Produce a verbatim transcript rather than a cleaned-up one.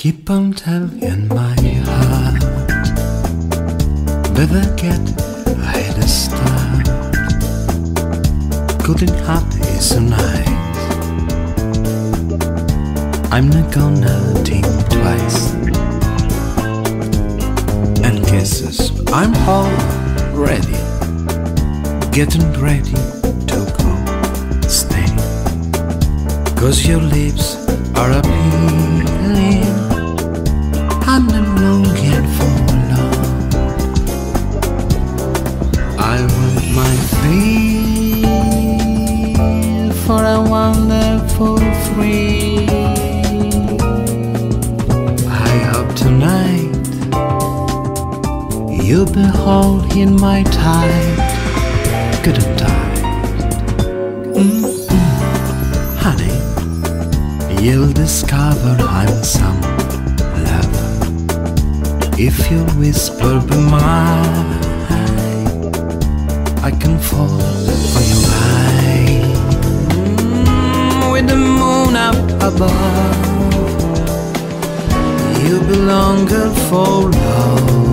Keep on telling my heart, never get ahead of start. Good and happy so nice. I'm not gonna think twice. And kisses, I'm all ready, getting ready to go. Stay, 'cause your lips are appealing, and I'm longing for love. I want my feel for a wonderful free. I hope tonight you'll be holding my tight, good and tight. Mm-mm. Honey, you'll discover I'm some lover if you whisper be mine. I can fall for your eye. Mm, with the moon up above, you belong for love.